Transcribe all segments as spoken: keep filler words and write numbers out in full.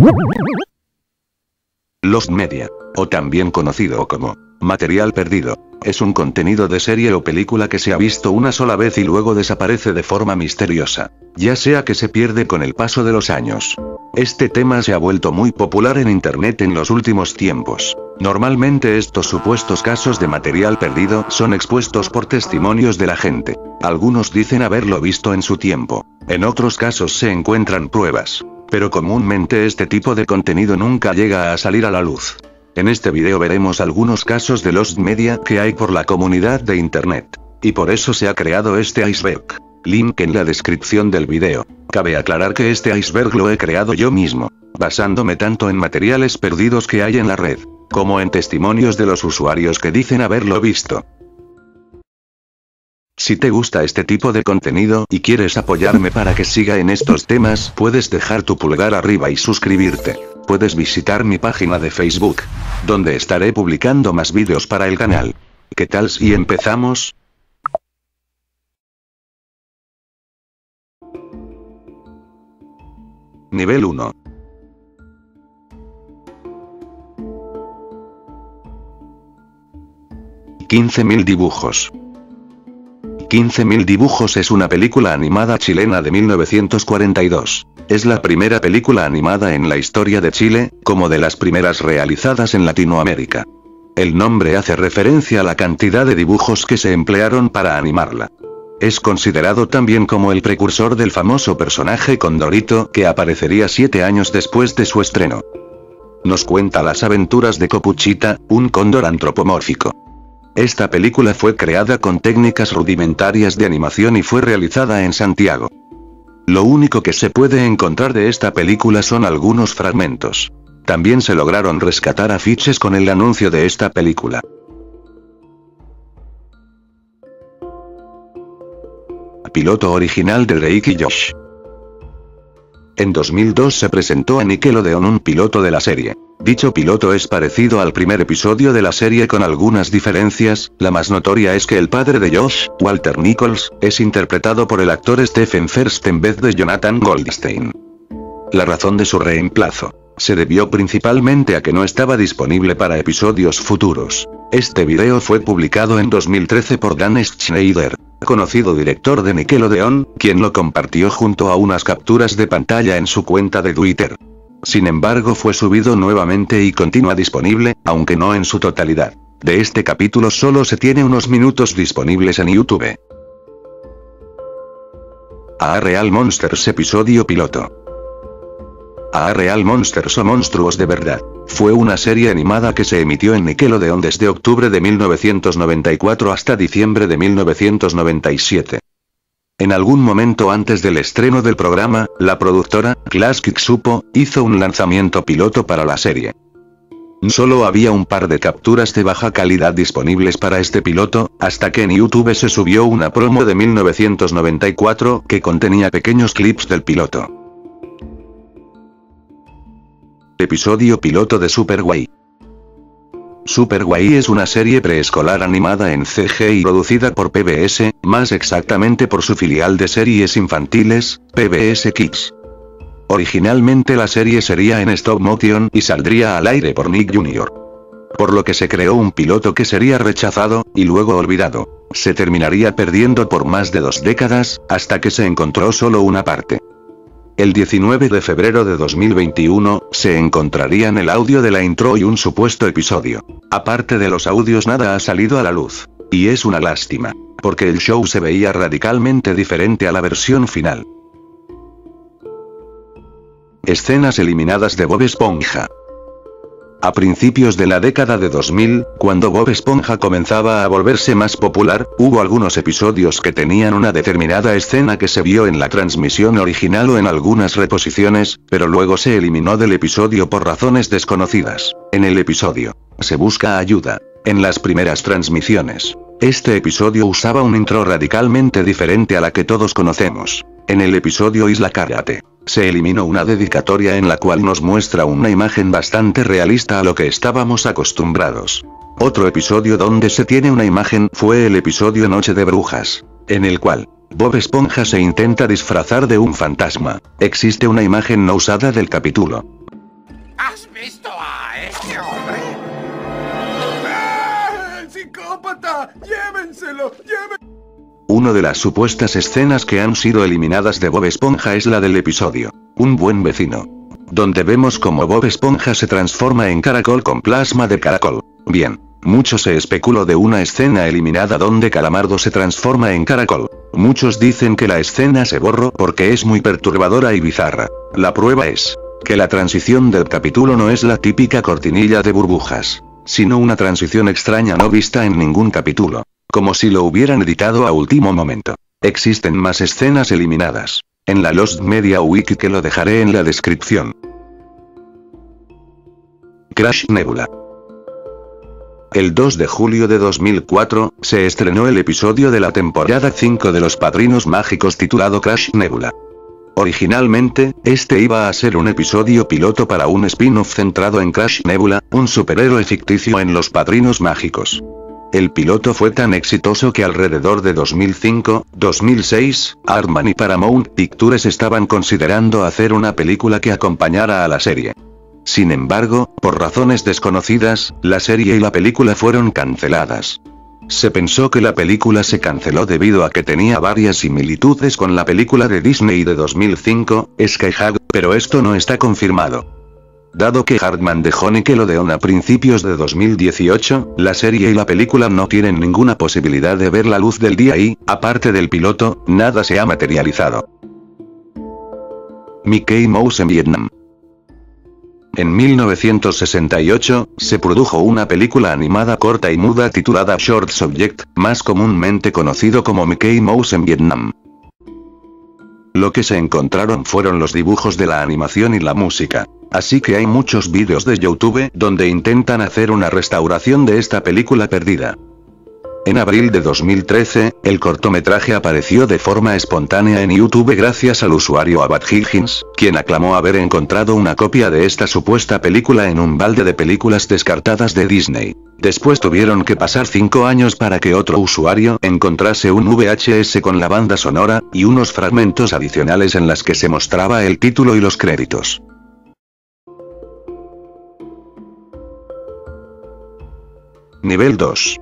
Lost Media, o también conocido como material perdido, es un contenido de serie o película que se ha visto una sola vez y luego desaparece de forma misteriosa, ya sea que se pierde con el paso de los años. Este tema se ha vuelto muy popular en internet en los últimos tiempos. Normalmente estos supuestos casos de material perdido son expuestos por testimonios de la gente. Algunos dicen haberlo visto en su tiempo. En otros casos se encuentran pruebas. Pero comúnmente este tipo de contenido nunca llega a salir a la luz. En este video veremos algunos casos de Lost Media que hay por la comunidad de internet. Y por eso se ha creado este iceberg. Link en la descripción del video. Cabe aclarar que este iceberg lo he creado yo mismo, basándome tanto en materiales perdidos que hay en la red, como en testimonios de los usuarios que dicen haberlo visto. Si te gusta este tipo de contenido y quieres apoyarme para que siga en estos temas, puedes dejar tu pulgar arriba y suscribirte. Puedes visitar mi página de Facebook, donde estaré publicando más vídeos para el canal. ¿Qué tal si empezamos? Nivel uno. quince mil dibujos. quince mil dibujos es una película animada chilena de mil novecientos cuarenta y dos. Es la primera película animada en la historia de Chile, como de las primeras realizadas en Latinoamérica. El nombre hace referencia a la cantidad de dibujos que se emplearon para animarla. Es considerado también como el precursor del famoso personaje Condorito, que aparecería siete años después de su estreno. Nos cuenta las aventuras de Copuchita, un cóndor antropomórfico. Esta película fue creada con técnicas rudimentarias de animación y fue realizada en Santiago. Lo único que se puede encontrar de esta película son algunos fragmentos. También se lograron rescatar afiches con el anuncio de esta película. Piloto original de Drake y Josh. En dos mil dos se presentó a Nickelodeon un piloto de la serie. Dicho piloto es parecido al primer episodio de la serie con algunas diferencias. La más notoria es que el padre de Josh, Walter Nichols, es interpretado por el actor Stephen Furst en vez de Jonathan Goldstein. La razón de su reemplazo se debió principalmente a que no estaba disponible para episodios futuros. Este video fue publicado en dos mil trece por Dan Schneider, conocido director de Nickelodeon, quien lo compartió junto a unas capturas de pantalla en su cuenta de Twitter. Sin embargo, fue subido nuevamente y continúa disponible, aunque no en su totalidad. De este capítulo solo se tiene unos minutos disponibles en YouTube. A Real Monsters episodio piloto. A Real Monsters o Monstruos de Verdad fue una serie animada que se emitió en Nickelodeon desde octubre de mil novecientos noventa y cuatro hasta diciembre de mil novecientos noventa y siete. En algún momento antes del estreno del programa, la productora, Classic Supo, hizo un lanzamiento piloto para la serie. Solo había un par de capturas de baja calidad disponibles para este piloto, hasta que en YouTube se subió una promo de mil novecientos noventa y cuatro que contenía pequeños clips del piloto. Episodio piloto de Super Guay. Super Guay es una serie preescolar animada en C G I producida por P B S, más exactamente por su filial de series infantiles, P B S Kids. Originalmente la serie sería en stop motion y saldría al aire por Nick junior Por lo que se creó un piloto que sería rechazado, y luego olvidado. Se terminaría perdiendo por más de dos décadas, hasta que se encontró solo una parte. El diecinueve de febrero de dos mil veintiuno, se encontrarían el audio de la intro y un supuesto episodio. Aparte de los audios nada ha salido a la luz. Y es una lástima, porque el show se veía radicalmente diferente a la versión final. Escenas eliminadas de Bob Esponja. A principios de la década de dos mil, cuando Bob Esponja comenzaba a volverse más popular, hubo algunos episodios que tenían una determinada escena que se vio en la transmisión original o en algunas reposiciones, pero luego se eliminó del episodio por razones desconocidas. En el episodio Se busca ayuda. En las primeras transmisiones, este episodio usaba un intro radicalmente diferente a la que todos conocemos. En el episodio Isla Karate, se eliminó una dedicatoria en la cual nos muestra una imagen bastante realista a lo que estábamos acostumbrados. Otro episodio donde se tiene una imagen fue el episodio Noche de Brujas, en el cual Bob Esponja se intenta disfrazar de un fantasma. Existe una imagen no usada del capítulo. ¿Has visto a este hombre? ¡Ah! ¡El psicópata! ¡Llévenselo! ¡Llévenselo! Una de las supuestas escenas que han sido eliminadas de Bob Esponja es la del episodio Un buen vecino, donde vemos como Bob Esponja se transforma en caracol con plasma de caracol. Bien, mucho se especuló de una escena eliminada donde Calamardo se transforma en caracol. Muchos dicen que la escena se borró porque es muy perturbadora y bizarra. La prueba es que la transición del capítulo no es la típica cortinilla de burbujas, sino una transición extraña no vista en ningún capítulo, como si lo hubieran editado a último momento. Existen más escenas eliminadas en la Lost Media Wiki que lo dejaré en la descripción. Crash Nebula. El dos de julio de dos mil cuatro, se estrenó el episodio de la temporada cinco de Los Padrinos Mágicos titulado Crash Nebula. Originalmente, este iba a ser un episodio piloto para un spin-off centrado en Crash Nebula, un superhéroe ficticio en Los Padrinos Mágicos. El piloto fue tan exitoso que alrededor de dos mil cinco, dos mil seis, Aardman y Paramount Pictures estaban considerando hacer una película que acompañara a la serie. Sin embargo, por razones desconocidas, la serie y la película fueron canceladas. Se pensó que la película se canceló debido a que tenía varias similitudes con la película de Disney de dos mil cinco, Sky High, pero esto no está confirmado. Dado que Aardman dejó Nickelodeon a principios de dos mil dieciocho, la serie y la película no tienen ninguna posibilidad de ver la luz del día y, aparte del piloto, nada se ha materializado. Mickey Mouse en Vietnam. En mil novecientos sesenta y ocho, se produjo una película animada corta y muda titulada Short Subject, más comúnmente conocido como Mickey Mouse en Vietnam. Lo que se encontraron fueron los dibujos de la animación y la música. Así que hay muchos vídeos de YouTube donde intentan hacer una restauración de esta película perdida. En abril de dos mil trece, el cortometraje apareció de forma espontánea en YouTube gracias al usuario Abad Higgins, quien aclamó haber encontrado una copia de esta supuesta película en un balde de películas descartadas de Disney. Después tuvieron que pasar cinco años para que otro usuario encontrase un V H S con la banda sonora, y unos fragmentos adicionales en las que se mostraba el título y los créditos. Nivel dos.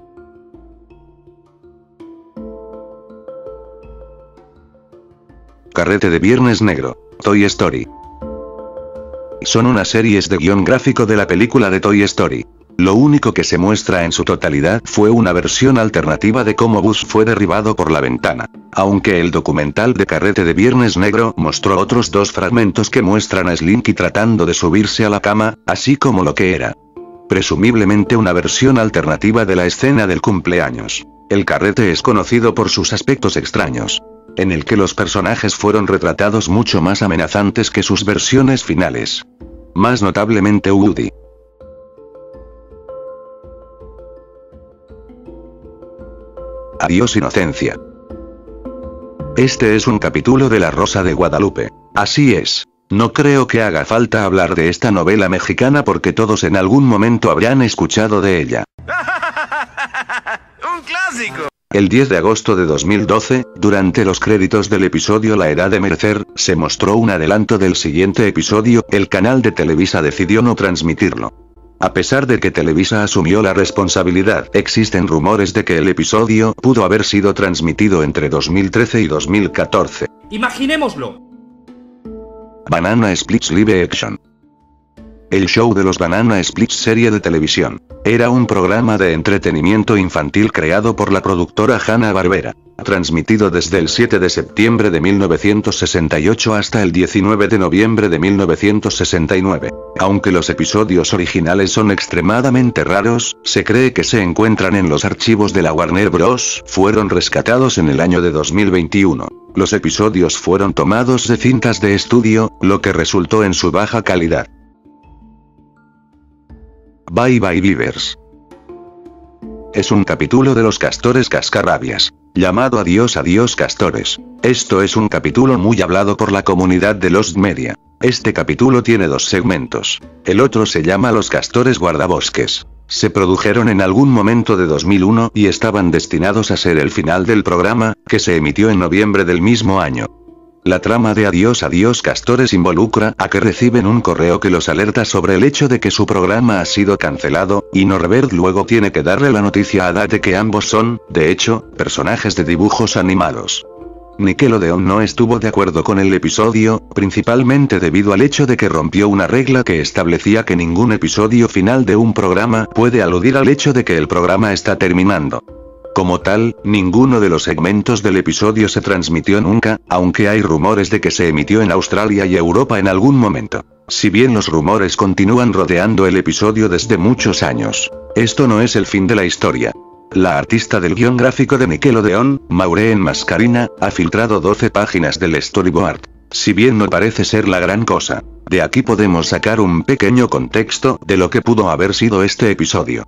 Carrete de Viernes Negro, Toy Story. Son unas series de guión gráfico de la película de Toy Story. Lo único que se muestra en su totalidad fue una versión alternativa de cómo Buzz fue derribado por la ventana. Aunque el documental de Carrete de Viernes Negro mostró otros dos fragmentos que muestran a Slinky tratando de subirse a la cama, así como lo que era presumiblemente una versión alternativa de la escena del cumpleaños. El carrete es conocido por sus aspectos extraños, en el que los personajes fueron retratados mucho más amenazantes que sus versiones finales. Más notablemente Woody. Adiós inocencia. Este es un capítulo de La Rosa de Guadalupe. Así es. No creo que haga falta hablar de esta novela mexicana porque todos en algún momento habrán escuchado de ella. ¡Un clásico! El diez de agosto de dos mil doce, durante los créditos del episodio La Edad de Merecer, se mostró un adelanto del siguiente episodio. El canal de Televisa decidió no transmitirlo. A pesar de que Televisa asumió la responsabilidad, existen rumores de que el episodio pudo haber sido transmitido entre dos mil trece y dos mil catorce. Imaginémoslo. Banana Splits Live Action. El show de los Banana Splits serie de televisión. Era un programa de entretenimiento infantil creado por la productora Hanna-Barbera. Transmitido desde el siete de septiembre de mil novecientos sesenta y ocho hasta el diecinueve de noviembre de mil novecientos sesenta y nueve. Aunque los episodios originales son extremadamente raros, se cree que se encuentran en los archivos de la Warner Bros. Fueron rescatados en el año de dos mil veintiuno. Los episodios fueron tomados de cintas de estudio, lo que resultó en su baja calidad. Bye Bye Beavers. Es un capítulo de los Castores Cascarrabias, llamado Adiós Adiós Castores. Esto es un capítulo muy hablado por la comunidad de Lost Media. Este capítulo tiene dos segmentos. El otro se llama Los Castores Guardabosques. Se produjeron en algún momento de dos mil uno y estaban destinados a ser el final del programa, que se emitió en noviembre del mismo año. La trama de Adiós Adiós Castores involucra a que reciben un correo que los alerta sobre el hecho de que su programa ha sido cancelado, y Norbert luego tiene que darle la noticia a Ada de que ambos son, de hecho, personajes de dibujos animados. Nickelodeon no estuvo de acuerdo con el episodio, principalmente debido al hecho de que rompió una regla que establecía que ningún episodio final de un programa puede aludir al hecho de que el programa está terminando. Como tal, ninguno de los segmentos del episodio se transmitió nunca, aunque hay rumores de que se emitió en Australia y Europa en algún momento. Si bien los rumores continúan rodeando el episodio desde muchos años, esto no es el fin de la historia. La artista del guión gráfico de Nickelodeon, Maureen Mascarina, ha filtrado doce páginas del storyboard. Si bien no parece ser la gran cosa, de aquí podemos sacar un pequeño contexto de lo que pudo haber sido este episodio.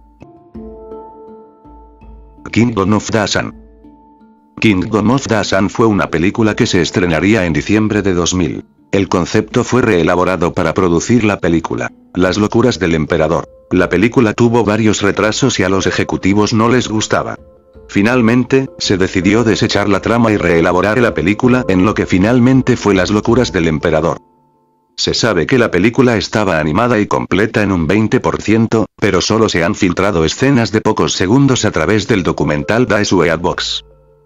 Kingdom of the Sun. Kingdom of the Sun fue una película que se estrenaría en diciembre de dos mil. El concepto fue reelaborado para producir la película. Las locuras del emperador. La película tuvo varios retrasos y a los ejecutivos no les gustaba. Finalmente, se decidió desechar la trama y reelaborar la película en lo que finalmente fue Las locuras del emperador. Se sabe que la película estaba animada y completa en un veinte por ciento, pero solo se han filtrado escenas de pocos segundos a través del documental Dae's Weird Box.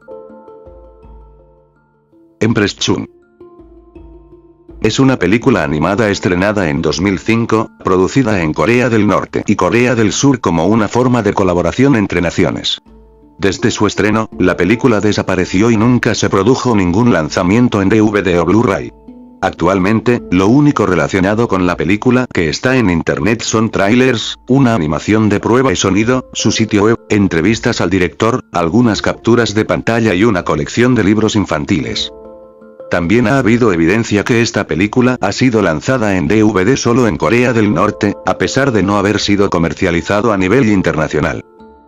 Empress Chun. Es una película animada estrenada en dos mil cinco, producida en Corea del Norte y Corea del Sur como una forma de colaboración entre naciones. Desde su estreno, la película desapareció y nunca se produjo ningún lanzamiento en D V D o Blu-ray. Actualmente, lo único relacionado con la película que está en internet son trailers, una animación de prueba y sonido, su sitio web, entrevistas al director, algunas capturas de pantalla y una colección de libros infantiles. También ha habido evidencia que esta película ha sido lanzada en D V D solo en Corea del Norte, a pesar de no haber sido comercializado a nivel internacional.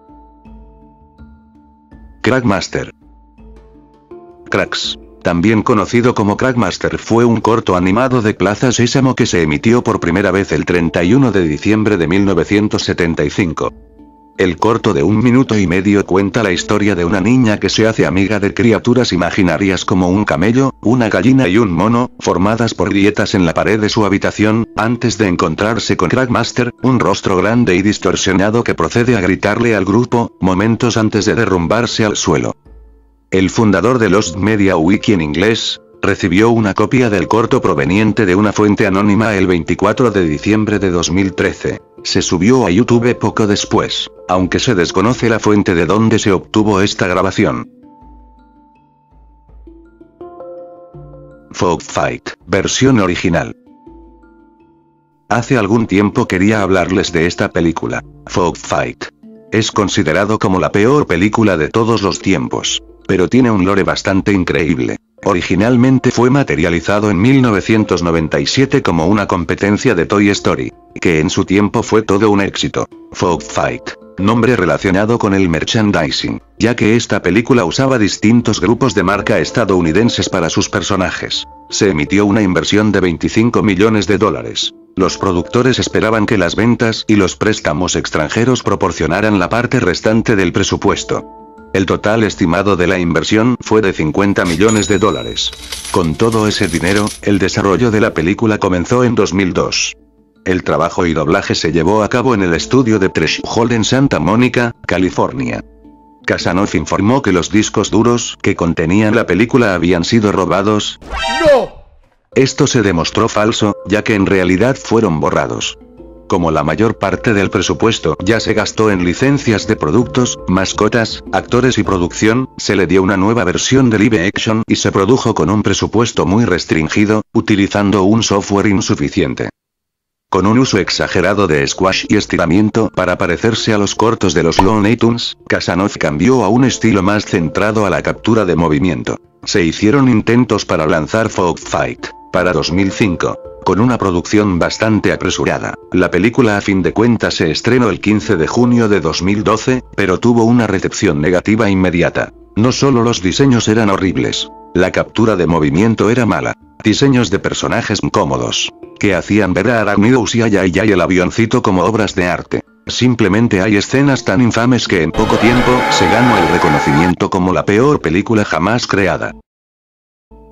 Crackmaster. Cracks, también conocido como Crackmaster, fue un corto animado de Plaza Sésamo que se emitió por primera vez el treinta y uno de diciembre de mil novecientos setenta y cinco. El corto de un minuto y medio cuenta la historia de una niña que se hace amiga de criaturas imaginarias como un camello, una gallina y un mono, formadas por grietas en la pared de su habitación, antes de encontrarse con Crackmaster, un rostro grande y distorsionado que procede a gritarle al grupo, momentos antes de derrumbarse al suelo. El fundador de Lost Media Wiki en inglés, recibió una copia del corto proveniente de una fuente anónima el veinticuatro de diciembre de dos mil trece. Se subió a YouTube poco después, aunque se desconoce la fuente de donde se obtuvo esta grabación. Frog Fight, versión original. Hace algún tiempo quería hablarles de esta película. Frog Fight. Es considerado como la peor película de todos los tiempos, pero tiene un lore bastante increíble. Originalmente fue materializado en mil novecientos noventa y siete como una competencia de Toy Story, que en su tiempo fue todo un éxito. Frog Fight, nombre relacionado con el merchandising, ya que esta película usaba distintos grupos de marca estadounidenses para sus personajes. Se emitió una inversión de veinticinco millones de dólares. Los productores esperaban que las ventas y los préstamos extranjeros proporcionaran la parte restante del presupuesto. El total estimado de la inversión fue de cincuenta millones de dólares. Con todo ese dinero, el desarrollo de la película comenzó en dos mil dos. El trabajo y doblaje se llevó a cabo en el estudio de Threshold en Santa Mónica, California. Kasanoff informó que los discos duros que contenían la película habían sido robados. ¡No! Esto se demostró falso, ya que en realidad fueron borrados. Como la mayor parte del presupuesto ya se gastó en licencias de productos, mascotas, actores y producción, se le dio una nueva versión de live action y se produjo con un presupuesto muy restringido, utilizando un software insuficiente. Con un uso exagerado de squash y estiramiento para parecerse a los cortos de los Looney Tunes, Kasanoff cambió a un estilo más centrado a la captura de movimiento. Se hicieron intentos para lanzar Frog Fight para dos mil cinco. Con una producción bastante apresurada. La película a fin de cuentas se estrenó el quince de junio de dos mil doce, pero tuvo una recepción negativa inmediata. No solo los diseños eran horribles, la captura de movimiento era mala. Diseños de personajes incómodos, que hacían ver a Arachnidos y a Yay Yay el avioncito como obras de arte. Simplemente hay escenas tan infames que en poco tiempo se ganó el reconocimiento como la peor película jamás creada.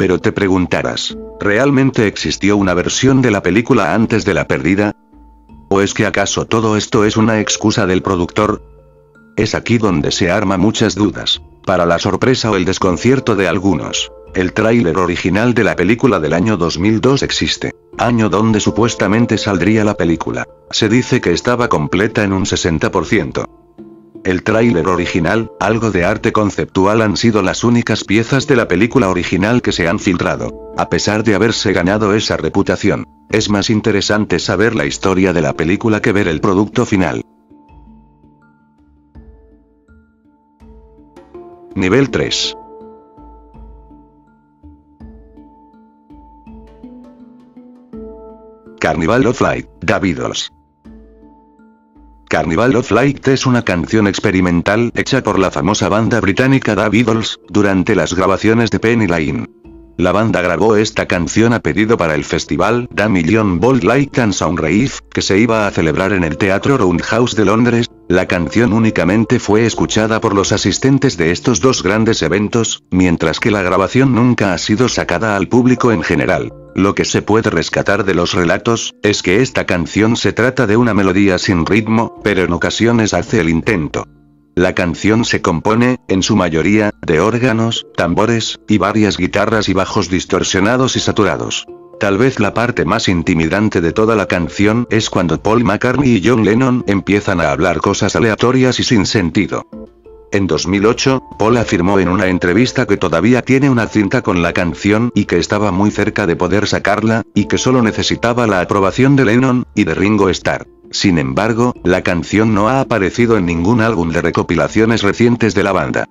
Pero te preguntarás, ¿realmente existió una versión de la película antes de la perdida? ¿O es que acaso todo esto es una excusa del productor? Es aquí donde se arman muchas dudas. Para la sorpresa o el desconcierto de algunos, el tráiler original de la película del año dos mil dos existe. Año donde supuestamente saldría la película. Se dice que estaba completa en un sesenta por ciento. El tráiler original, algo de arte conceptual han sido las únicas piezas de la película original que se han filtrado. A pesar de haberse ganado esa reputación, es más interesante saber la historia de la película que ver el producto final. Nivel tres. Carnival of Light, The Beatles. Carnival of Light es una canción experimental hecha por la famosa banda británica The Beatles, durante las grabaciones de Penny Lane. La banda grabó esta canción a pedido para el festival The Million Volt Light and Sound Rave, que se iba a celebrar en el Teatro Roundhouse de Londres. La canción únicamente fue escuchada por los asistentes de estos dos grandes eventos, mientras que la grabación nunca ha sido sacada al público en general. Lo que se puede rescatar de los relatos, es que esta canción se trata de una melodía sin ritmo, pero en ocasiones hace el intento. La canción se compone, en su mayoría, de órganos, tambores, y varias guitarras y bajos distorsionados y saturados. Tal vez la parte más intimidante de toda la canción es cuando Paul McCartney y John Lennon empiezan a hablar cosas aleatorias y sin sentido. En dos mil ocho, Paul afirmó en una entrevista que todavía tiene una cinta con la canción y que estaba muy cerca de poder sacarla, y que solo necesitaba la aprobación de Lennon y de Ringo Starr. Sin embargo, la canción no ha aparecido en ningún álbum de recopilaciones recientes de la banda.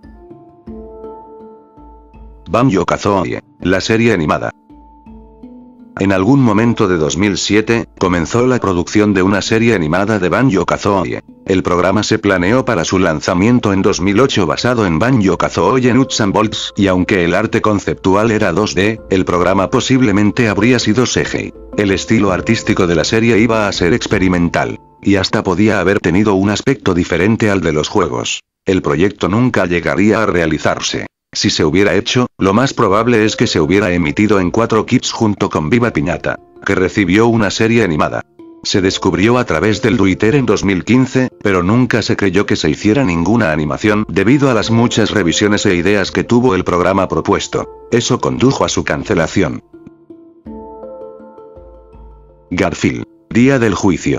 Banjo-Kazooie, la serie animada. En algún momento de dos mil siete, comenzó la producción de una serie animada de Banjo-Kazooie. El programa se planeó para su lanzamiento en dos mil ocho basado en Banjo-Kazooie Nuts and Bolts, y aunque el arte conceptual era dos D, el programa posiblemente habría sido C G I. El estilo artístico de la serie iba a ser experimental, y hasta podía haber tenido un aspecto diferente al de los juegos. El proyecto nunca llegaría a realizarse. Si se hubiera hecho, lo más probable es que se hubiera emitido en cuatro Kids junto con Viva Piñata, que recibió una serie animada. Se descubrió a través del Twitter en dos mil quince, pero nunca se creyó que se hiciera ninguna animación debido a las muchas revisiones e ideas que tuvo el programa propuesto. Eso condujo a su cancelación. Garfield, Día del Juicio.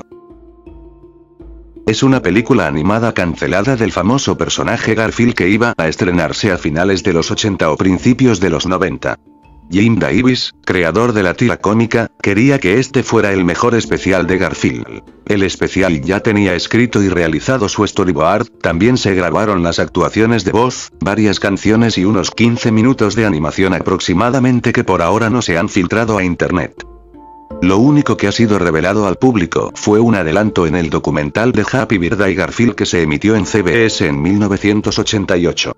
Es una película animada cancelada del famoso personaje Garfield que iba a estrenarse a finales de los ochenta o principios de los noventa. Jim Davis, creador de la tira cómica, quería que este fuera el mejor especial de Garfield. El especial ya tenía escrito y realizado su storyboard, también se grabaron las actuaciones de voz, varias canciones y unos quince minutos de animación aproximadamente que por ahora no se han filtrado a internet. Lo único que ha sido revelado al público fue un adelanto en el documental de Happy Birthday Garfield que se emitió en C B S en mil novecientos ochenta y ocho.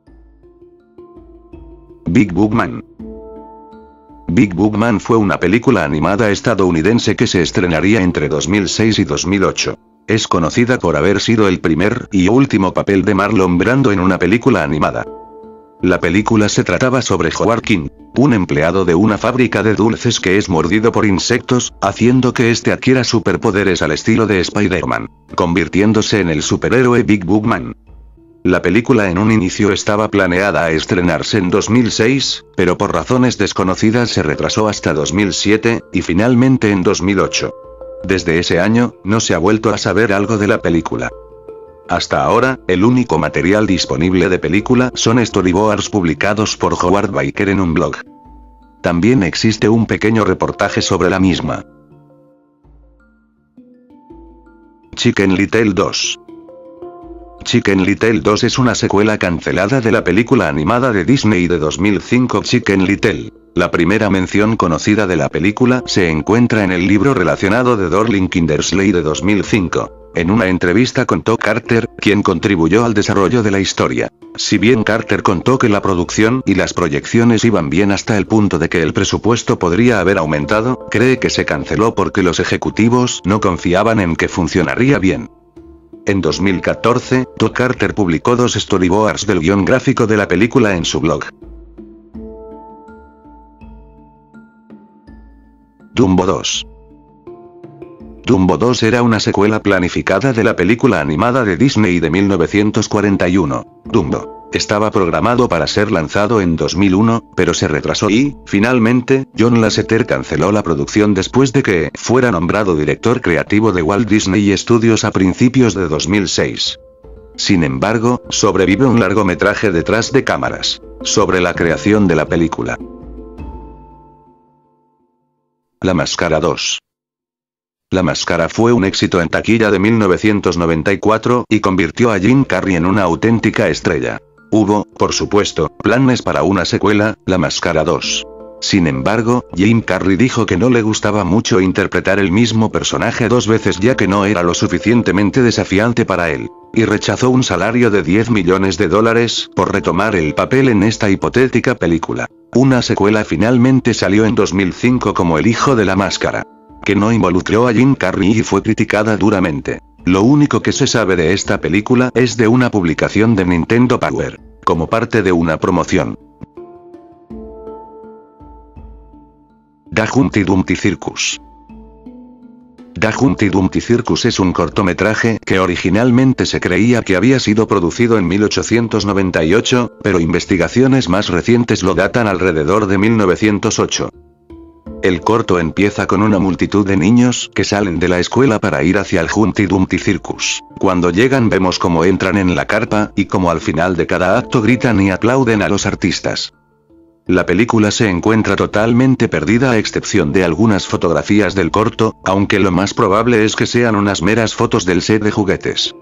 Big Book Man. Big Book Man fue una película animada estadounidense que se estrenaría entre dos mil seis y dos mil ocho. Es conocida por haber sido el primer y último papel de Marlon Brando en una película animada. La película se trataba sobre Howard King, un empleado de una fábrica de dulces que es mordido por insectos, haciendo que este adquiera superpoderes al estilo de Spider-Man, convirtiéndose en el superhéroe Big Book Man. La película en un inicio estaba planeada a estrenarse en dos mil seis, pero por razones desconocidas se retrasó hasta dos mil siete, y finalmente en dos mil ocho. Desde ese año, no se ha vuelto a saber algo de la película. Hasta ahora, el único material disponible de película son storyboards publicados por Howard Baker en un blog. También existe un pequeño reportaje sobre la misma. Chicken Little dos. Chicken Little dos es una secuela cancelada de la película animada de Disney de dos mil cinco Chicken Little. La primera mención conocida de la película se encuentra en el libro relacionado de Dorling Kindersley de dos mil cinco. En una entrevista contó Carter, quien contribuyó al desarrollo de la historia. Si bien Carter contó que la producción y las proyecciones iban bien hasta el punto de que el presupuesto podría haber aumentado, cree que se canceló porque los ejecutivos no confiaban en que funcionaría bien. En dos mil catorce, Todd Carter publicó dos storyboards del guión gráfico de la película en su blog. Dumbo dos. Dumbo dos era una secuela planificada de la película animada de Disney de mil novecientos cuarenta y uno, Dumbo. Estaba programado para ser lanzado en dos mil uno, pero se retrasó y, finalmente, John Lasseter canceló la producción después de que fuera nombrado director creativo de Walt Disney Studios a principios de dos mil seis. Sin embargo, sobrevive un largometraje detrás de cámaras, sobre la creación de la película. La Máscara dos. La Máscara fue un éxito en taquilla de mil novecientos noventa y cuatro y convirtió a Jim Carrey en una auténtica estrella. Hubo, por supuesto, planes para una secuela, La Máscara dos. Sin embargo, Jim Carrey dijo que no le gustaba mucho interpretar el mismo personaje dos veces ya que no era lo suficientemente desafiante para él, y rechazó un salario de diez millones de dólares por retomar el papel en esta hipotética película. Una secuela finalmente salió en dos mil cinco como El Hijo de la Máscara, que no involucró a Jim Carrey y fue criticada duramente. Lo único que se sabe de esta película es de una publicación de Nintendo Power, como parte de una promoción. The Humpty Dumpty Circus. The Humpty Dumpty Circus es un cortometraje que originalmente se creía que había sido producido en mil ochocientos noventa y ocho, pero investigaciones más recientes lo datan alrededor de mil novecientos ocho. El corto empieza con una multitud de niños que salen de la escuela para ir hacia el Humpty Dumpty Circus. Cuando llegan vemos cómo entran en la carpa y cómo al final de cada acto gritan y aplauden a los artistas. La película se encuentra totalmente perdida a excepción de algunas fotografías del corto, aunque lo más probable es que sean unas meras fotos del set de juguetes.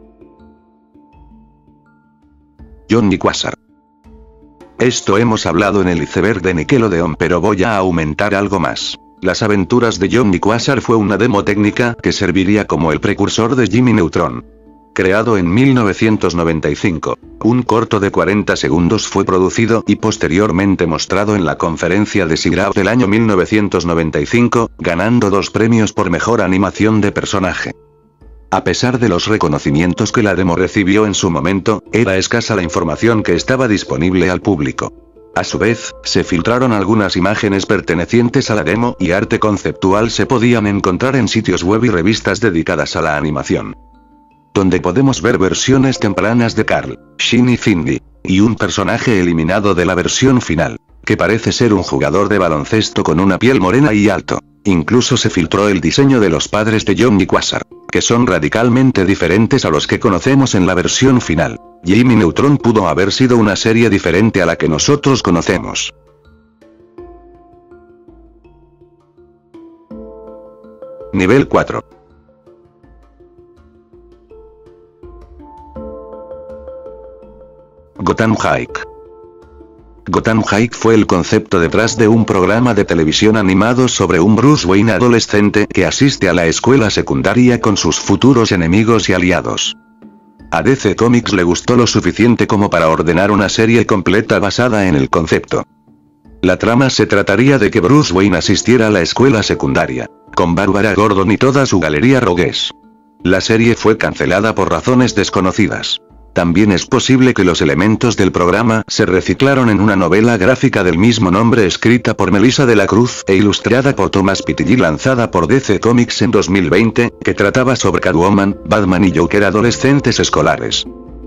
Johnny Quasar. Esto hemos hablado en el iceberg de Nickelodeon, pero voy a aumentar algo más. Las aventuras de Johnny Quasar fue una demo técnica que serviría como el precursor de Jimmy Neutron. Creado en mil novecientos noventa y cinco, un corto de cuarenta segundos fue producido y posteriormente mostrado en la conferencia de SIGGRAPH del año mil novecientos noventa y cinco, ganando dos premios por mejor animación de personaje. A pesar de los reconocimientos que la demo recibió en su momento, era escasa la información que estaba disponible al público. A su vez, se filtraron algunas imágenes pertenecientes a la demo y arte conceptual se podían encontrar en sitios web y revistas dedicadas a la animación, donde podemos ver versiones tempranas de Carl, Shin y Cindy, y un personaje eliminado de la versión final, que parece ser un jugador de baloncesto con una piel morena y alto. Incluso se filtró el diseño de los padres de Johnny Quasar, que son radicalmente diferentes a los que conocemos en la versión final. Jimmy Neutron pudo haber sido una serie diferente a la que nosotros conocemos. Nivel cuatro. Gotham Hike. Gotham Hike fue el concepto detrás de un programa de televisión animado sobre un Bruce Wayne adolescente que asiste a la escuela secundaria con sus futuros enemigos y aliados. A D C Comics le gustó lo suficiente como para ordenar una serie completa basada en el concepto. La trama se trataría de que Bruce Wayne asistiera a la escuela secundaria, con Bárbara Gordon y toda su galería rogues. La serie fue cancelada por razones desconocidas. También es posible que los elementos del programa se reciclaron en una novela gráfica del mismo nombre escrita por Melissa de la Cruz e ilustrada por Thomas Pitilli lanzada por D C Comics en dos mil veinte, que trataba sobre Catwoman, Batman y Joker adolescentes escolares.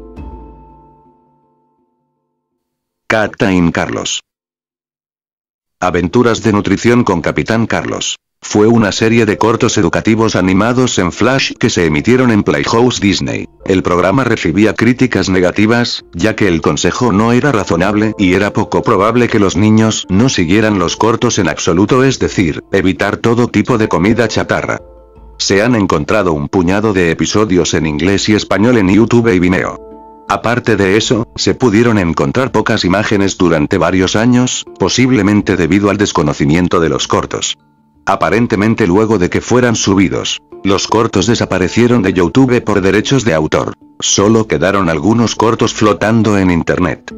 Captain Carlos. Aventuras de nutrición con Capitán Carlos. Fue una serie de cortos educativos animados en Flash que se emitieron en Playhouse Disney. El programa recibía críticas negativas, ya que el consejo no era razonable y era poco probable que los niños no siguieran los cortos en absoluto, es decir, evitar todo tipo de comida chatarra. Se han encontrado un puñado de episodios en inglés y español en YouTube y Vimeo. Aparte de eso, se pudieron encontrar pocas imágenes durante varios años, posiblemente debido al desconocimiento de los cortos. Aparentemente luego de que fueran subidos, los cortos desaparecieron de YouTube por derechos de autor. Solo quedaron algunos cortos flotando en internet.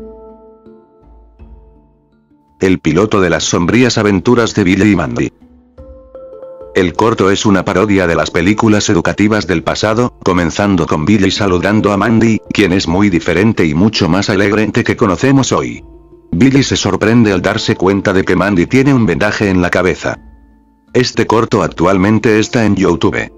El piloto de las sombrías aventuras de Billy y Mandy. El corto es una parodia de las películas educativas del pasado, comenzando con Billy saludando a Mandy, quien es muy diferente y mucho más alegre que conocemos hoy. Billy se sorprende al darse cuenta de que Mandy tiene un vendaje en la cabeza. Este corto actualmente está en YouTube.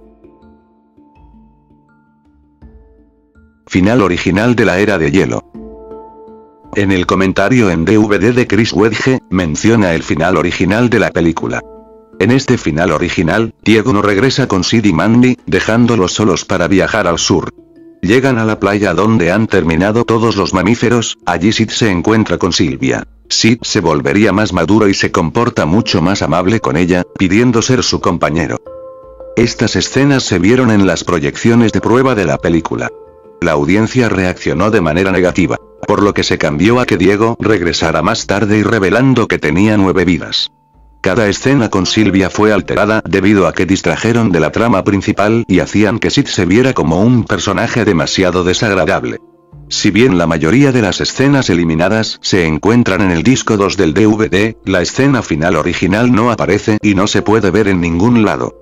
Final original de la Era de Hielo. En el comentario en D V D de Chris Wedge, menciona el final original de la película. En este final original, Diego no regresa con Sid y Mandy, dejándolos solos para viajar al sur. Llegan a la playa donde han terminado todos los mamíferos, allí Sid se encuentra con Sylvia. Sid se volvería más maduro y se comporta mucho más amable con ella, pidiendo ser su compañero. Estas escenas se vieron en las proyecciones de prueba de la película. La audiencia reaccionó de manera negativa, por lo que se cambió a que Diego regresara más tarde y revelando que tenía nueve vidas. Cada escena con Sylvia fue alterada debido a que distrajeron de la trama principal y hacían que Sid se viera como un personaje demasiado desagradable. Si bien la mayoría de las escenas eliminadas se encuentran en el disco dos del D V D, la escena final original no aparece y no se puede ver en ningún lado.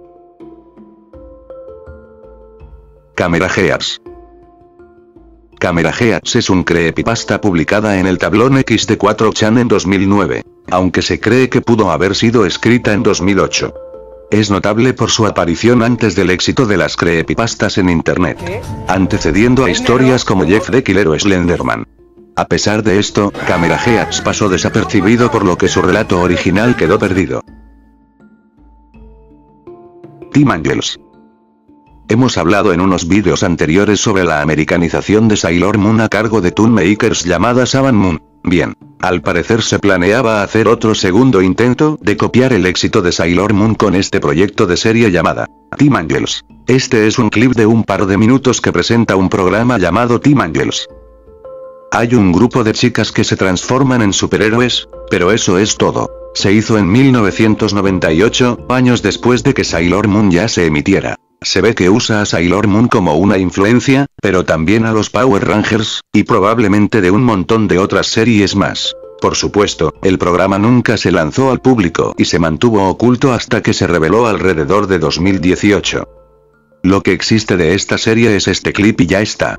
Camera Gears. Camera Gears es un creepypasta publicada en el tablón X de cuatro chan en dos mil nueve, aunque se cree que pudo haber sido escrita en dos mil ocho. Es notable por su aparición antes del éxito de las creepypastas en internet, antecediendo a historias como Jeff the Killer o Slenderman. A pesar de esto, Camera Gears pasó desapercibido por lo que su relato original quedó perdido. Team Angels. Hemos hablado en unos vídeos anteriores sobre la americanización de Sailor Moon a cargo de Toon Makers llamada Saban Moon. Bien, al parecer se planeaba hacer otro segundo intento de copiar el éxito de Sailor Moon con este proyecto de serie llamada Team Angels. Este es un clip de un par de minutos que presenta un programa llamado Team Angels. Hay un grupo de chicas que se transforman en superhéroes, pero eso es todo. Se hizo en mil novecientos noventa y ocho, años después de que Sailor Moon ya se emitiera. Se ve que usa a Sailor Moon como una influencia, pero también a los Power Rangers, y probablemente de un montón de otras series más. Por supuesto, el programa nunca se lanzó al público y se mantuvo oculto hasta que se reveló alrededor de dos mil dieciocho. Lo que existe de esta serie es este clip y ya está.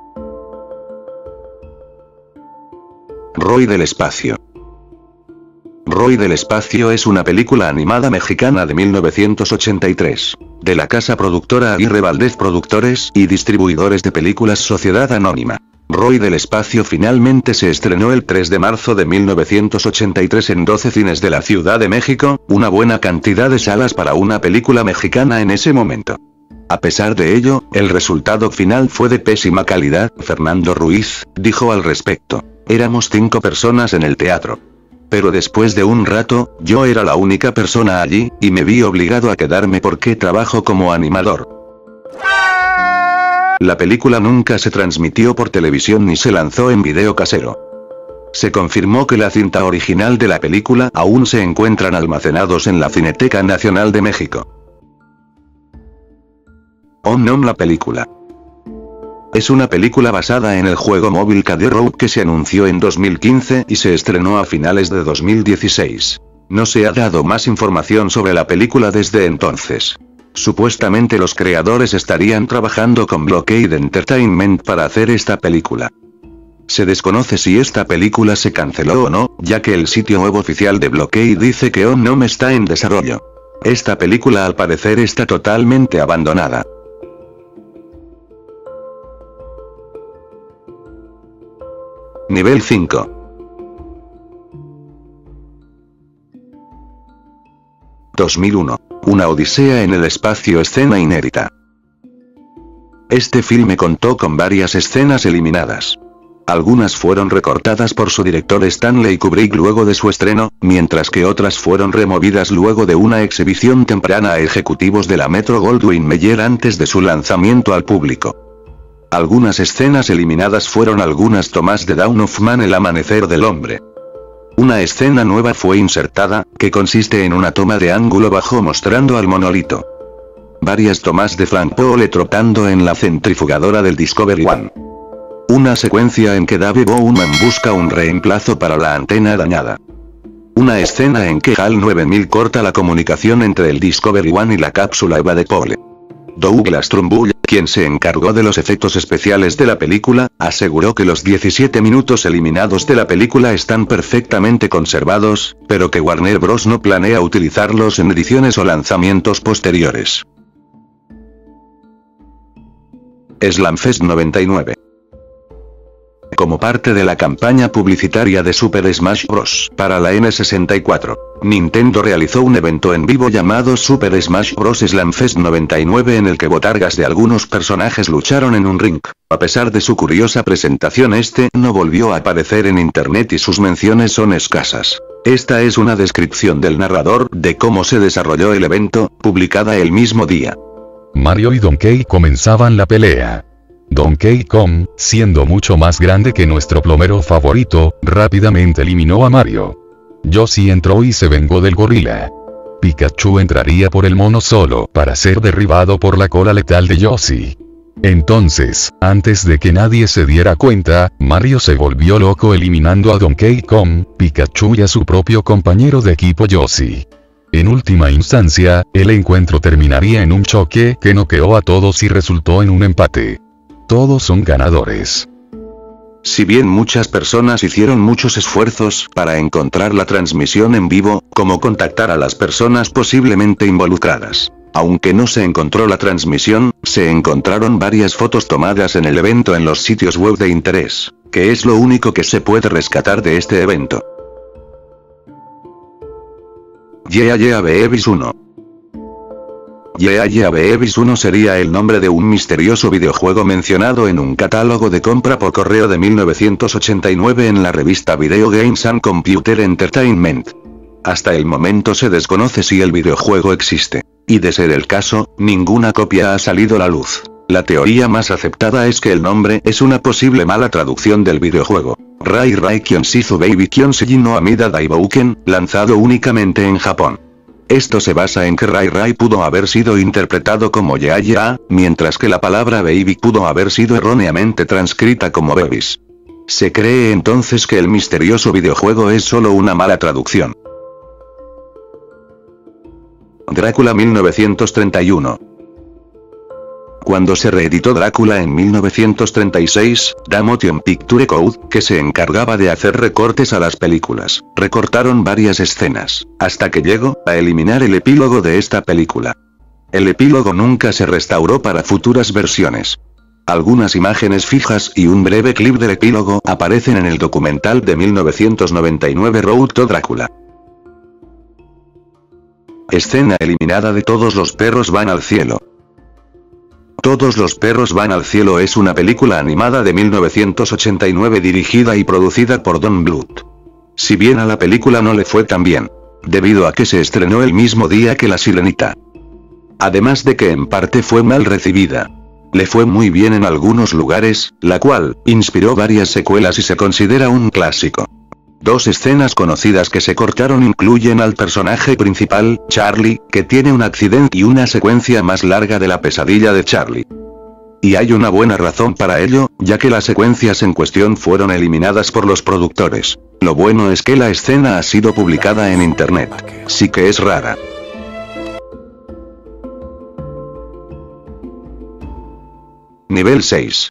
Roy del espacio. Roy del espacio es una película animada mexicana de mil novecientos ochenta y tres, de la casa productora Aguirre Valdez Productores y distribuidores de películas Sociedad Anónima. Roy del espacio finalmente se estrenó el tres de marzo de mil novecientos ochenta y tres en doce cines de la Ciudad de México, una buena cantidad de salas para una película mexicana en ese momento. A pesar de ello, el resultado final fue de pésima calidad. Fernando Ruiz dijo al respecto: éramos cinco personas en el teatro. Pero después de un rato, yo era la única persona allí, y me vi obligado a quedarme porque trabajo como animador. La película nunca se transmitió por televisión ni se lanzó en video casero. Se confirmó que la cinta original de la película aún se encuentran almacenados en la Cineteca Nacional de México. Om la película. Es una película basada en el juego móvil Cade Road que se anunció en dos mil quince y se estrenó a finales de dos mil dieciséis. No se ha dado más información sobre la película desde entonces. Supuestamente los creadores estarían trabajando con Blockade Entertainment para hacer esta película. Se desconoce si esta película se canceló o no, ya que el sitio web oficial de Blockade dice que Om está en desarrollo. Esta película al parecer está totalmente abandonada. Nivel cinco. dos mil uno. Una odisea en el espacio, escena inédita. Este filme contó con varias escenas eliminadas. Algunas fueron recortadas por su director Stanley Kubrick luego de su estreno, mientras que otras fueron removidas luego de una exhibición temprana a ejecutivos de la Metro-Goldwyn-Mayer antes de su lanzamiento al público. Algunas escenas eliminadas fueron algunas tomas de Dawn of Man, el amanecer del hombre. Una escena nueva fue insertada, que consiste en una toma de ángulo bajo mostrando al monolito. Varias tomas de Frank Poole trotando en la centrifugadora del Discovery One. Una secuencia en que Dave Bowman busca un reemplazo para la antena dañada. Una escena en que HAL nueve mil corta la comunicación entre el Discovery One y la cápsula EVA de Poole. Douglas Trumbull, quien se encargó de los efectos especiales de la película, aseguró que los diecisiete minutos eliminados de la película están perfectamente conservados, pero que Warner Bros. No planea utilizarlos en ediciones o lanzamientos posteriores. Slamfest noventa y nueve. Como parte de la campaña publicitaria de Super Smash Bros. Para la N sesenta y cuatro, Nintendo realizó un evento en vivo llamado Super Smash Bros. Slamfest noventa y nueve en el que botargas de algunos personajes lucharon en un ring. A pesar de su curiosa presentación, este no volvió a aparecer en internet y sus menciones son escasas. Esta es una descripción del narrador de cómo se desarrolló el evento, publicada el mismo día. Mario y Donkey comenzaban la pelea. Donkey Kong, siendo mucho más grande que nuestro plomero favorito, rápidamente eliminó a Mario. Yoshi entró y se vengó del gorila. Pikachu entraría por el mono solo para ser derribado por la cola letal de Yoshi. Entonces, antes de que nadie se diera cuenta, Mario se volvió loco eliminando a Donkey Kong, Pikachu y a su propio compañero de equipo Yoshi. En última instancia, el encuentro terminaría en un choque que noqueó a todos y resultó en un empate. Todos son ganadores. Si bien muchas personas hicieron muchos esfuerzos para encontrar la transmisión en vivo, como contactar a las personas posiblemente involucradas. Aunque no se encontró la transmisión, se encontraron varias fotos tomadas en el evento en los sitios web de interés, que es lo único que se puede rescatar de este evento. Yeah Yeah Babies uno. Yeah Yeah Babies uno sería el nombre de un misterioso videojuego mencionado en un catálogo de compra por correo de mil novecientos ochenta y nueve en la revista Video Games and Computer Entertainment. Hasta el momento se desconoce si el videojuego existe, y de ser el caso, ninguna copia ha salido a la luz. La teoría más aceptada es que el nombre es una posible mala traducción del videojuego Rai Rai Kyonshizu Baby Kyonshiji no Amida Daibouken, lanzado únicamente en Japón. Esto se basa en que Rai Rai pudo haber sido interpretado como Yeah Yeah, mientras que la palabra baby pudo haber sido erróneamente transcrita como babies. Se cree entonces que el misterioso videojuego es solo una mala traducción. Drácula mil novecientos treinta y uno. Cuando se reeditó Drácula en mil novecientos treinta y seis, Da Motion Picture Code, que se encargaba de hacer recortes a las películas, recortaron varias escenas, hasta que llegó a eliminar el epílogo de esta película. El epílogo nunca se restauró para futuras versiones. Algunas imágenes fijas y un breve clip del epílogo aparecen en el documental de mil novecientos noventa y nueve Road to Drácula. Escena eliminada de Todos los perros van al cielo. Todos los perros van al cielo es una película animada de mil novecientos ochenta y nueve dirigida y producida por Don Bluth. Si bien a la película no le fue tan bien, debido a que se estrenó el mismo día que La Sirenita. Además de que en parte fue mal recibida. Le fue muy bien en algunos lugares, la cual inspiró varias secuelas y se considera un clásico. Dos escenas conocidas que se cortaron incluyen al personaje principal, Charlie, que tiene un accidente y una secuencia más larga de la pesadilla de Charlie. Y hay una buena razón para ello, ya que las secuencias en cuestión fueron eliminadas por los productores. Lo bueno es que la escena ha sido publicada en internet. Sí que es rara. Nivel seis.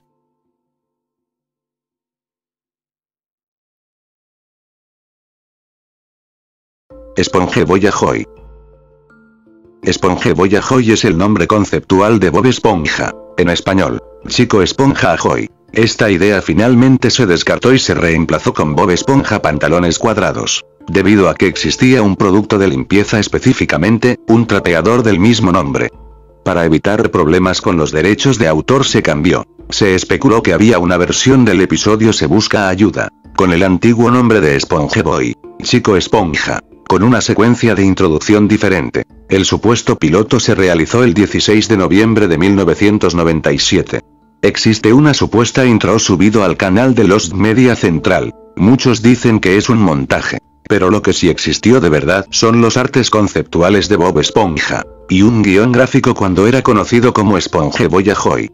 SpongeBob-Joy. SpongeBob-Joy es el nombre conceptual de Bob Esponja, en español, Chico Esponja Joy. Esta idea finalmente se descartó y se reemplazó con Bob Esponja Pantalones Cuadrados, debido a que existía un producto de limpieza específicamente, un trapeador del mismo nombre. Para evitar problemas con los derechos de autor se cambió. Se especuló que había una versión del episodio Se Busca Ayuda, con el antiguo nombre de SpongeBob, Chico Esponja, con una secuencia de introducción diferente. El supuesto piloto se realizó el dieciséis de noviembre de mil novecientos noventa y siete. Existe una supuesta intro subido al canal de Lost Media Central. Muchos dicen que es un montaje. Pero lo que sí existió de verdad son los artes conceptuales de Bob Esponja, y un guión gráfico cuando era conocido como SpongeBob-Joy.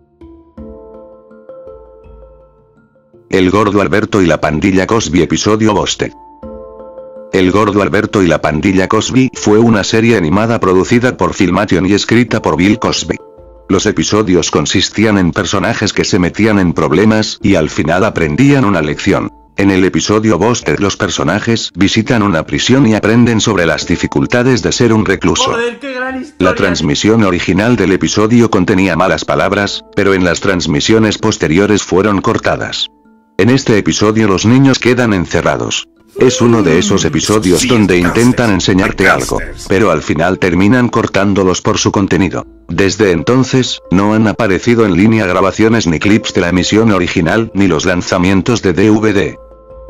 El Gordo Alberto y la Pandilla Cosby episodio Busted. El Gordo Alberto y la Pandilla Cosby fue una serie animada producida por Filmation y escrita por Bill Cosby. Los episodios consistían en personajes que se metían en problemas y al final aprendían una lección. En el episodio Busted los personajes visitan una prisión y aprenden sobre las dificultades de ser un recluso. Joder, qué gran historia. La transmisión original del episodio contenía malas palabras, pero en las transmisiones posteriores fueron cortadas. En este episodio los niños quedan encerrados. Es uno de esos episodios donde intentan enseñarte algo, pero al final terminan cortándolos por su contenido. Desde entonces, no han aparecido en línea grabaciones ni clips de la emisión original ni los lanzamientos de D V D.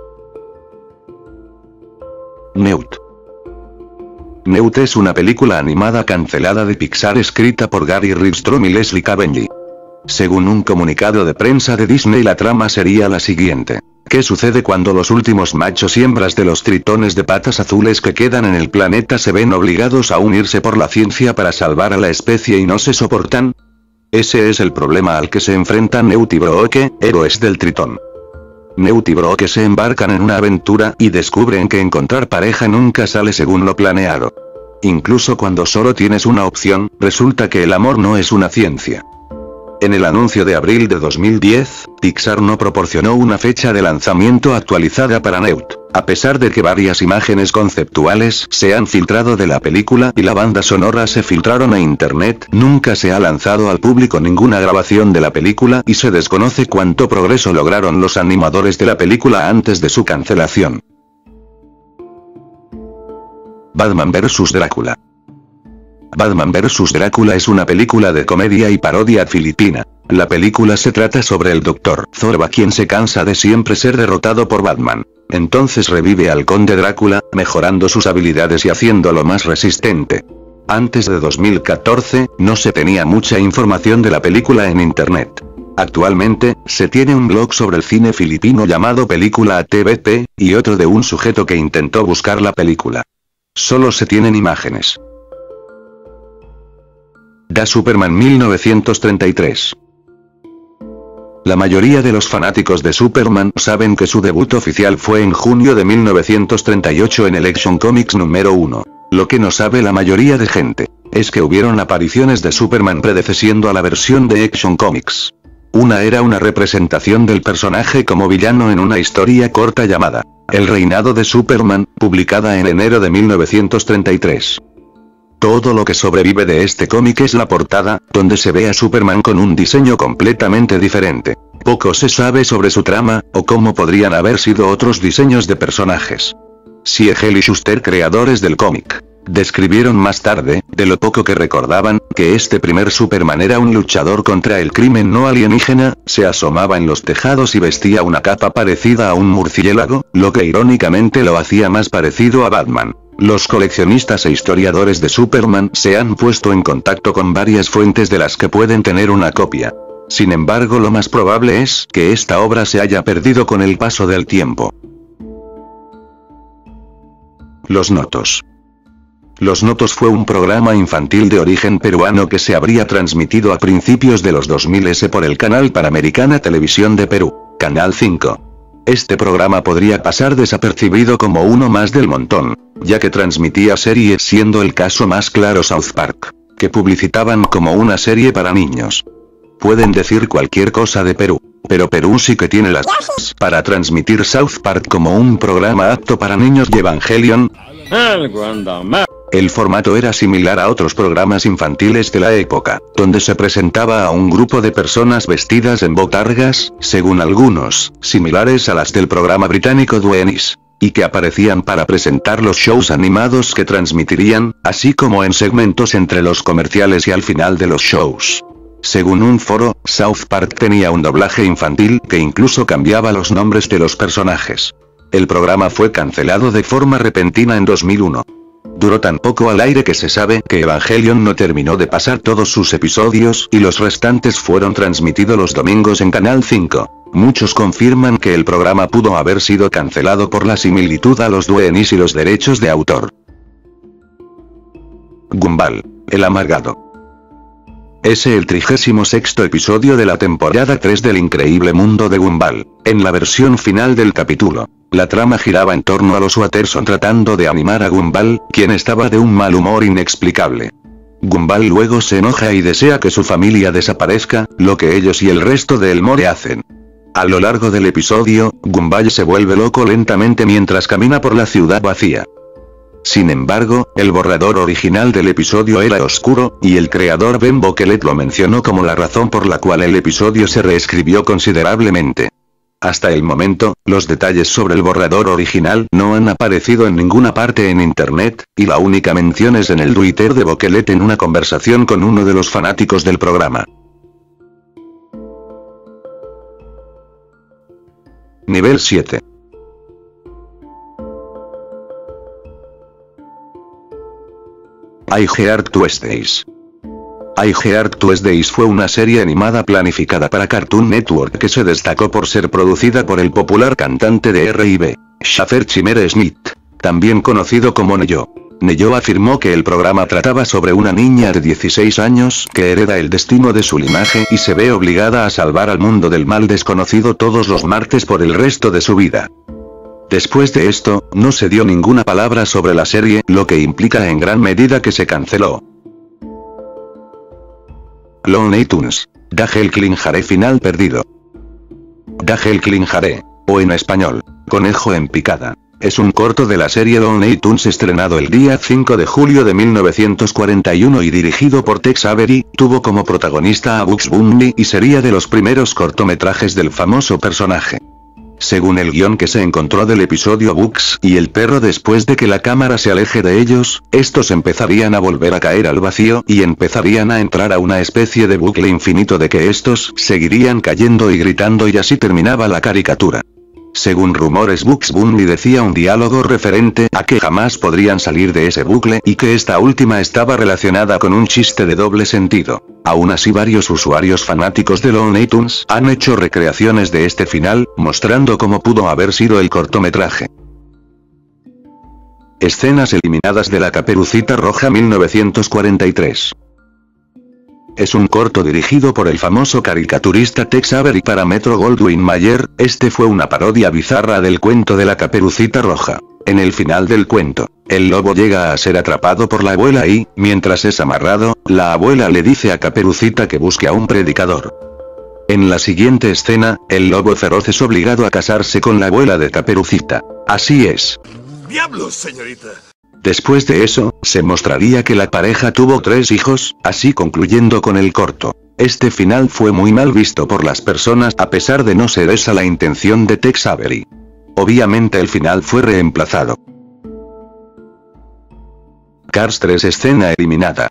Neut. Neut es una película animada cancelada de Pixar escrita por Gary Rivestrom y Leslie Cavendish. Según un comunicado de prensa de Disney, la trama sería la siguiente. ¿Qué sucede cuando los últimos machos y hembras de los tritones de patas azules que quedan en el planeta se ven obligados a unirse por la ciencia para salvar a la especie y no se soportan? Ese es el problema al que se enfrentan Neut y Brooke, héroes del tritón. Neut y Brooke se embarcan en una aventura y descubren que encontrar pareja nunca sale según lo planeado. Incluso cuando solo tienes una opción, resulta que el amor no es una ciencia. En el anuncio de abril de dos mil diez, Pixar no proporcionó una fecha de lanzamiento actualizada para Neut, a pesar de que varias imágenes conceptuales se han filtrado de la película y la banda sonora se filtraron a internet. Nunca se ha lanzado al público ninguna grabación de la película y se desconoce cuánto progreso lograron los animadores de la película antes de su cancelación. Batman versus Drácula. Batman versus Drácula es una película de comedia y parodia filipina. La película se trata sobre el doctor Zorba, quien se cansa de siempre ser derrotado por Batman. Entonces revive al conde Drácula, mejorando sus habilidades y haciéndolo más resistente. Antes de dos mil catorce, no se tenía mucha información de la película en internet. Actualmente, se tiene un blog sobre el cine filipino llamado Película T V P, y otro de un sujeto que intentó buscar la película. Solo se tienen imágenes. The Superman mil novecientos treinta y tres. La mayoría de los fanáticos de Superman saben que su debut oficial fue en junio de mil novecientos treinta y ocho en el Action Comics número uno. Lo que no sabe la mayoría de gente es que hubieron apariciones de Superman predecesiendo a la versión de Action Comics. Una era una representación del personaje como villano en una historia corta llamada El reinado de Superman, publicada en enero de mil novecientos treinta y tres. Todo lo que sobrevive de este cómic es la portada, donde se ve a Superman con un diseño completamente diferente. Poco se sabe sobre su trama, o cómo podrían haber sido otros diseños de personajes. Siegel y Shuster, creadores del cómic, describieron más tarde, de lo poco que recordaban, que este primer Superman era un luchador contra el crimen no alienígena, se asomaba en los tejados y vestía una capa parecida a un murciélago, lo que irónicamente lo hacía más parecido a Batman. Los coleccionistas e historiadores de Superman se han puesto en contacto con varias fuentes de las que pueden tener una copia. Sin embargo, lo más probable es que esta obra se haya perdido con el paso del tiempo. Los Notos. Los Notos fue un programa infantil de origen peruano que se habría transmitido a principios de los dos mil por el canal Panamericana Televisión de Perú, Canal cinco. Este programa podría pasar desapercibido como uno más del montón, ya que transmitía series, siendo el caso más claro South Park, que publicitaban como una serie para niños. Pueden decir cualquier cosa de Perú, pero Perú sí que tiene las para transmitir South Park como un programa apto para niños y Evangelion. El formato era similar a otros programas infantiles de la época, donde se presentaba a un grupo de personas vestidas en botargas, según algunos, similares a las del programa británico Duenis, y que aparecían para presentar los shows animados que transmitirían, así como en segmentos entre los comerciales y al final de los shows. Según un foro, South Park tenía un doblaje infantil que incluso cambiaba los nombres de los personajes. El programa fue cancelado de forma repentina en dos mil uno. Duró tan poco al aire que se sabe que Evangelion no terminó de pasar todos sus episodios y los restantes fueron transmitidos los domingos en Canal cinco. Muchos confirman que el programa pudo haber sido cancelado por la similitud a los Duenis y los derechos de autor. Gumball, el amargado. Es el trigésimo sexto episodio de la temporada tres del increíble mundo de Gumball. En la versión final del capítulo, la trama giraba en torno a los Watterson tratando de animar a Gumball, quien estaba de un mal humor inexplicable. Gumball luego se enoja y desea que su familia desaparezca, lo que ellos y el resto de Elmore hacen. A lo largo del episodio, Gumball se vuelve loco lentamente mientras camina por la ciudad vacía. Sin embargo, el borrador original del episodio era oscuro, y el creador Ben Bokelet lo mencionó como la razón por la cual el episodio se reescribió considerablemente. Hasta el momento, los detalles sobre el borrador original no han aparecido en ninguna parte en internet, y la única mención es en el Twitter de Bokelet en una conversación con uno de los fanáticos del programa. Nivel siete. I Heart Tuesdays. I Heart Tuesdays fue una serie animada planificada para Cartoon Network que se destacó por ser producida por el popular cantante de erre y be, Shaffer Chimere Smith, también conocido como Neyo. Neyo afirmó que el programa trataba sobre una niña de dieciséis años que hereda el destino de su linaje y se ve obligada a salvar al mundo del mal desconocido todos los martes por el resto de su vida. Después de esto, no se dio ninguna palabra sobre la serie, lo que implica en gran medida que se canceló. Looney Tunes. Dagel Klinjare final perdido. Dagel Klinjare, o en español, Conejo en picada, es un corto de la serie Looney Tunes estrenado el día cinco de julio de mil novecientos cuarenta y uno y dirigido por Tex Avery. Tuvo como protagonista a Bugs Bunny y sería de los primeros cortometrajes del famoso personaje. Según el guión que se encontró del episodio Bugs y el perro, después de que la cámara se aleje de ellos, estos empezarían a volver a caer al vacío y empezarían a entrar a una especie de bucle infinito de que estos seguirían cayendo y gritando y así terminaba la caricatura. Según rumores, Bugs Bunny decía un diálogo referente a que jamás podrían salir de ese bucle y que esta última estaba relacionada con un chiste de doble sentido. Aún así, varios usuarios fanáticos de Looney Tunes han hecho recreaciones de este final, mostrando cómo pudo haber sido el cortometraje. Escenas eliminadas de La Caperucita Roja mil novecientos cuarenta y tres. Es un corto dirigido por el famoso caricaturista Tex Avery para Metro-Goldwyn-Mayer. Este fue una parodia bizarra del cuento de La Caperucita Roja. En el final del cuento, el lobo llega a ser atrapado por la abuela y, mientras es amarrado, la abuela le dice a Caperucita que busque a un predicador. En la siguiente escena, el lobo feroz es obligado a casarse con la abuela de Caperucita. Así es. ¡Diablos, señorita! Después de eso, se mostraría que la pareja tuvo tres hijos, así concluyendo con el corto. Este final fue muy mal visto por las personas a pesar de no ser esa la intención de Tex Avery. Obviamente el final fue reemplazado. Cars tres escena eliminada.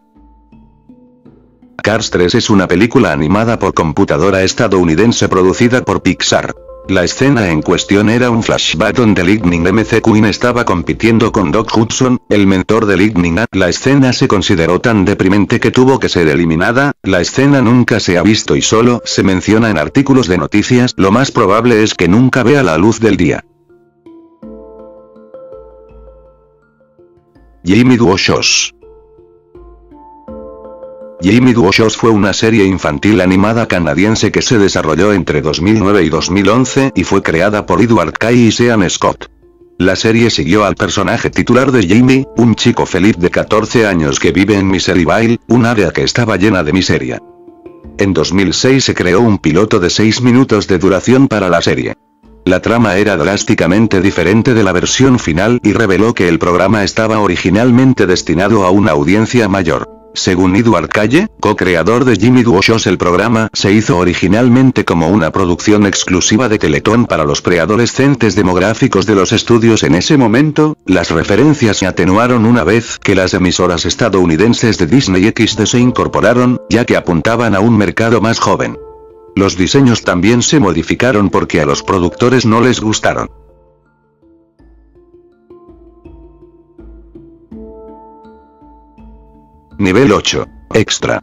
Cars tres es una película animada por computadora estadounidense producida por Pixar. La escena en cuestión era un flashback donde Lightning McQueen estaba compitiendo con Doc Hudson, el mentor de Lightning. La escena se consideró tan deprimente que tuvo que ser eliminada. La escena nunca se ha visto y solo se menciona en artículos de noticias. Lo más probable es que nunca vea la luz del día. Jimmy Duo Shows. Jimmy Duo Shows fue una serie infantil animada canadiense que se desarrolló entre dos mil nueve y dos mil once y fue creada por Edward Kay y Sean Scott. La serie siguió al personaje titular de Jimmy, un chico feliz de catorce años que vive en Miseryville, un área que estaba llena de miseria. En dos mil seis se creó un piloto de seis minutos de duración para la serie. La trama era drásticamente diferente de la versión final y reveló que el programa estaba originalmente destinado a una audiencia mayor. Según Edward Calle, co-creador de Jimmy Duo Shows, el programa se hizo originalmente como una producción exclusiva de Teletón para los preadolescentes demográficos de los estudios en ese momento. Las referencias se atenuaron una vez que las emisoras estadounidenses de Disney X D se incorporaron, ya que apuntaban a un mercado más joven. Los diseños también se modificaron porque a los productores no les gustaron. Nivel ocho. Extra.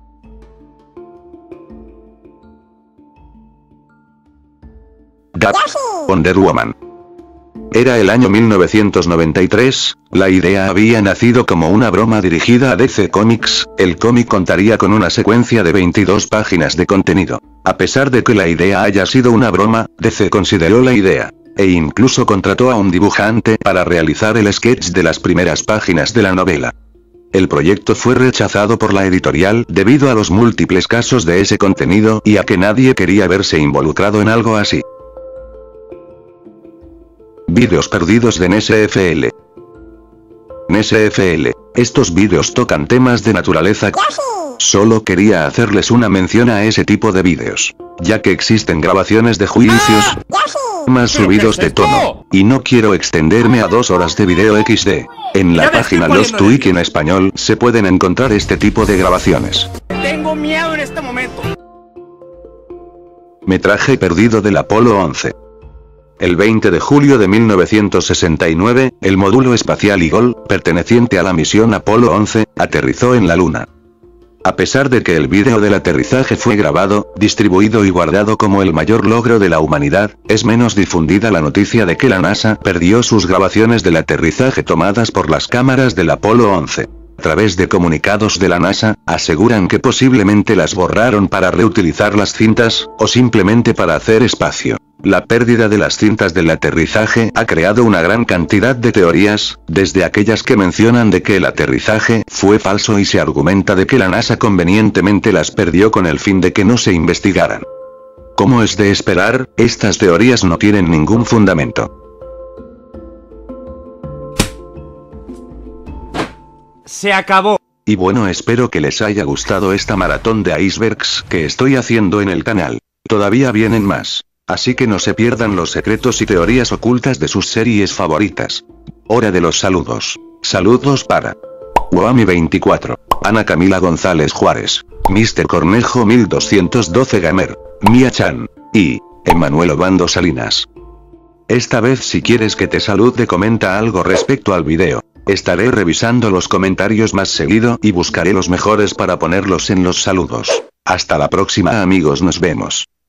Gap. Wonder Woman. Era el año mil novecientos noventa y tres, la idea había nacido como una broma dirigida a D C Comics. El cómic contaría con una secuencia de veintidós páginas de contenido. A pesar de que la idea haya sido una broma, D C consideró la idea, e incluso contrató a un dibujante para realizar el sketch de las primeras páginas de la novela. El proyecto fue rechazado por la editorial debido a los múltiples casos de ese contenido y a que nadie quería verse involucrado en algo así. Vídeos perdidos de N S F L. N S F L. Estos vídeos tocan temas de naturaleza. Solo quería hacerles una mención a ese tipo de vídeos, ya que existen grabaciones de juicios más subidos de tono, y no quiero extenderme a dos horas de video equis de. En la página Lost Tweak en español se pueden encontrar este tipo de grabaciones. Tengo miedo en este momento. Metraje perdido del Apolo once. El veinte de julio de mil novecientos sesenta y nueve, el módulo espacial Eagle, perteneciente a la misión Apolo once, aterrizó en la Luna. A pesar de que el vídeo del aterrizaje fue grabado, distribuido y guardado como el mayor logro de la humanidad, es menos difundida la noticia de que la NASA perdió sus grabaciones del aterrizaje tomadas por las cámaras del Apolo once. A través de comunicados de la NASA, aseguran que posiblemente las borraron para reutilizar las cintas, o simplemente para hacer espacio. La pérdida de las cintas del aterrizaje ha creado una gran cantidad de teorías, desde aquellas que mencionan de que el aterrizaje fue falso y se argumenta de que la NASA convenientemente las perdió con el fin de que no se investigaran. Como es de esperar, estas teorías no tienen ningún fundamento. Se acabó. Y bueno, espero que les haya gustado esta maratón de icebergs que estoy haciendo en el canal. Todavía vienen más. Así que no se pierdan los secretos y teorías ocultas de sus series favoritas. Hora de los saludos. Saludos para Wami veinticuatro, Ana Camila González Juárez, mister Cornejo mil doscientos doce Gamer, Mia Chan, y Emanuel Obando Salinas. Esta vez si quieres que te salude comenta algo respecto al video. Estaré revisando los comentarios más seguido y buscaré los mejores para ponerlos en los saludos. Hasta la próxima amigos, nos vemos.